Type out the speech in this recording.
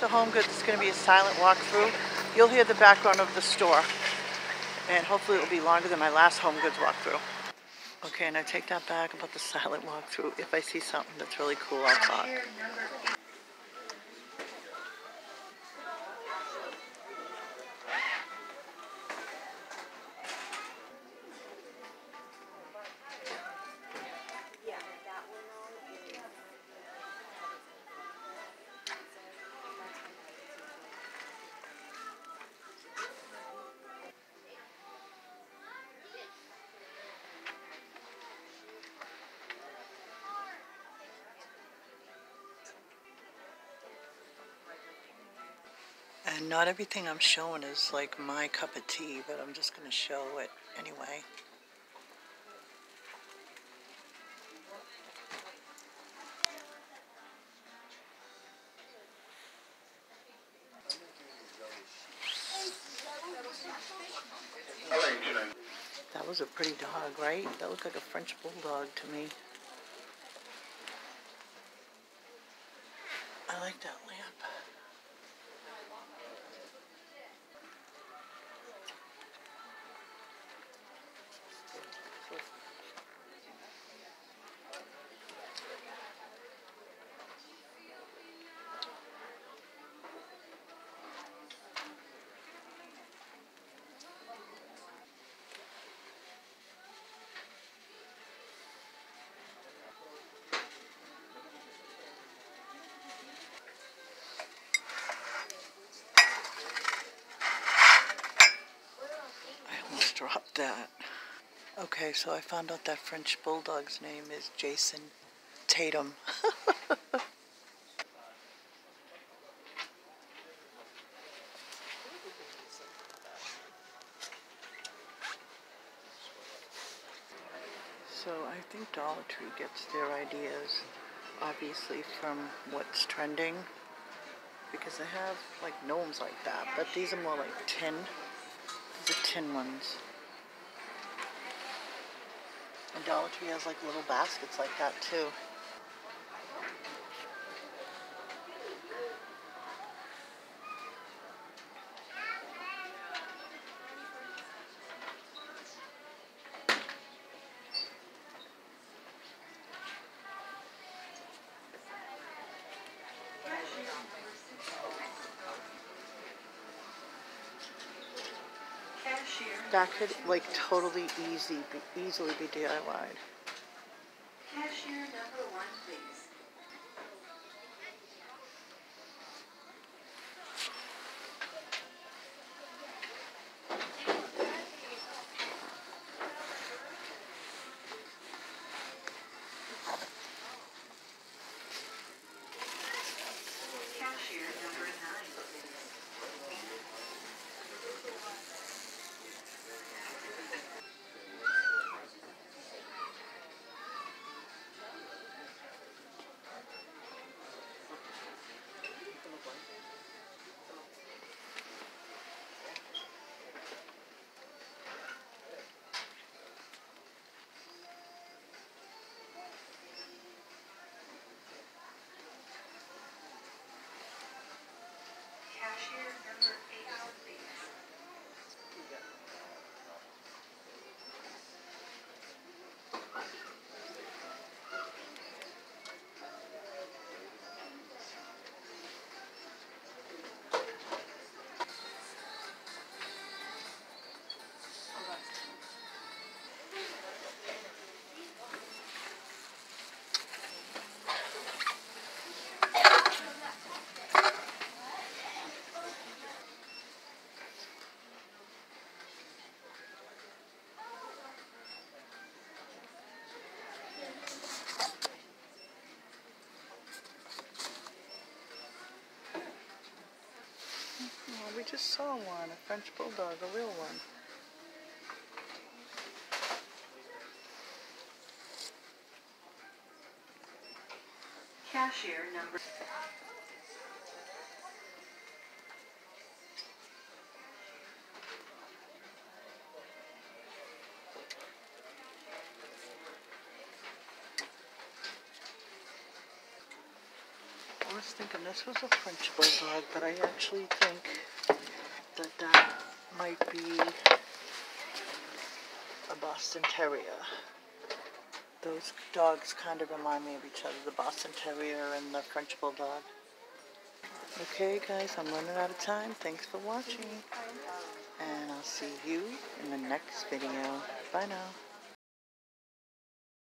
to Home Goods. It's going to be a silent walkthrough. You'll hear the background of the store, and hopefully it will be longer than my last Home Goods walkthrough. Okay, and I take that back about the silent walkthrough. If I see something that's really cool, I'll talk. And not everything I'm showing is like my cup of tea, but I'm just going to show it anyway. That was a pretty dog, right? That looked like a French bulldog to me. I like that lamp. I almost dropped that. Okay, so I found out that French bulldog's name is Jason Tatum. So I think Dollar Tree gets their ideas, obviously, from what's trending, because they have like gnomes like that, but these are more like tin. These are tin ones. And Dollar Tree has like little baskets like that too. That could like totally easily be DIY'd. Cashier number 1, please. Cashier number 9, please. Cashier number 8, please. Oh, we just saw one, a French bulldog, a real one. Cashier number... We're was thinking this was a French Bulldog, but I actually think that that might be a Boston Terrier. Those dogs kind of remind me of each other, the Boston Terrier and the French Bulldog. Okay guys, I'm running out of time. Thanks for watching. And I'll see you in the next video. Bye now.